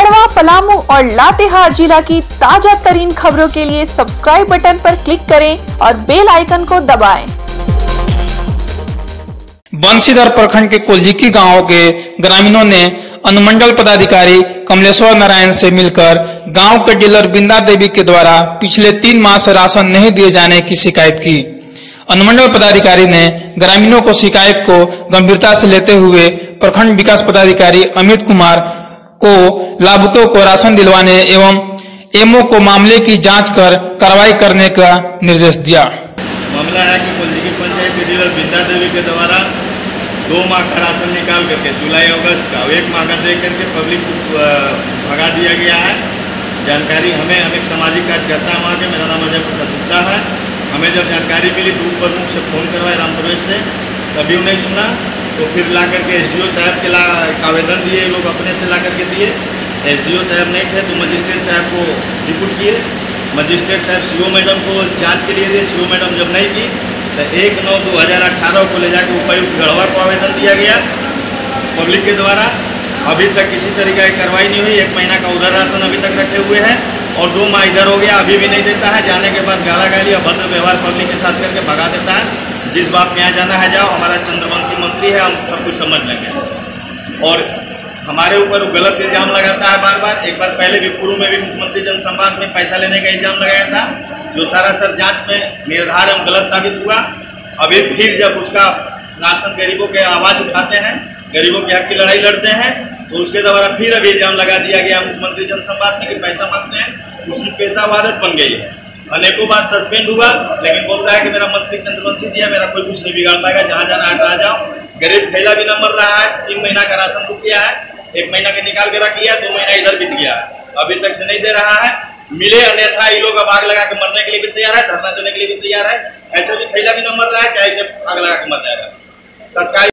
गढ़वा, पलामू और लातेहार जिला की ताजा तरीन खबरों के लिए सब्सक्राइब बटन पर क्लिक करें और बेल आइकन को दबाएं। बंशीधर प्रखंड के कोल्जिकी गांव के ग्रामीणों ने अनुमंडल पदाधिकारी कमलेश्वर नारायण से मिलकर गांव के डीलर बिंदा देवी के द्वारा पिछले 3 माह से राशन नहीं दिए जाने की शिकायत की। अनुमंडल पदाधिकारी ने ग्रामीणों को शिकायत को गंभीरता से लेते हुए प्रखंड विकास पदाधिकारी अमित कुमार को लाभुकों को राशन दिलवाने एवं एमओ को मामले की जांच कर कार्रवाई करने का निर्देश दिया। मामला है कि कोल्जिकी पंचायत के डीलर बिंदा देवी के द्वारा 2 माह का राशन निकाल करके जुलाई अगस्त का 1 माह का दे करके पब्लिक को भगा दिया गया है। जानकारी हम एक सामाजिक कार्यकर्ता वहाँ के, मेरा नाम अजय प्रसाद गुप्ता है। हमें जब जानकारी मिली तो ऊपर मुख से फ़ोन करवाए रामपुरेश से, तभी उन्हें सुना तो फिर ला करके एसडीओ साहब के आवेदन दिए, लोग अपने से ला करके दिए। एसडीओ साहब नहीं थे तो मजिस्ट्रेट साहब को रिपोर्ट किए। मजिस्ट्रेट साहब सीओ मैडम को जांच के लिए दिए। सीओ मैडम जब नहीं की तो 1/9/2018 को ले जाकर उपायुक्त गढ़वा को आवेदन दिया गया पब्लिक के द्वारा। अभी तक किसी तरीके की कार्रवाई नहीं हुई। 1 महीना का उधर राशन अभी तक रखे हुए हैं और 2 माह इधर हो गया, अभी भी नहीं देता है। जाने के बाद गाला गाली अभद्र व्यवहार पब्लिक के साथ करके भगा देता है। जिस बाप के यहाँ जाना है जाओ, हमारा चंद्रवंशी मंत्री है, हम सब कुछ समझ लेंगे। और हमारे ऊपर वो गलत इल्जाम लगाता है बार बार। एक बार पहले भी पूर्व में भी मुख्यमंत्री जनसंवाद में पैसा लेने का इल्जाम लगाया था, जो सारा सर जांच में निर्धार एवं गलत साबित हुआ। अभी फिर जब उसका राशन गरीबों के आवाज़ उठाते हैं, गरीबों के हक की लड़ाई लड़ते हैं, तो उसके द्वारा फिर अभी इल्जाम लगा दिया गया मुख्यमंत्री जनसंवाद में कि पैसा मांगते हैं। उसकी पेशा आदत बन गई है। अनेकों बार सस्पेंड हुआ, लेकिन बोलता है कि मेरा मंत्री चंद्रवंशी जी है, मेरा कोई कुछ नहीं बिगाड़ पाएगा, जहाँ जाना है आ जाओ। गरीब थैला भी न मर रहा है। 3 महीना का राशन बुक किया है, 1 महीना के निकाल के रख लिया, 2 महीना इधर बीत गया है, अभी तक से नहीं दे रहा है। मिले अन्यथा ये लोग अब आग लगा के मरने के लिए भी तैयार है, धरना देने के लिए भी तैयार है। ऐसे भी थैला भी न मर रहा है, चाहे इसे आग लगा के मर जाएगा। तत्काल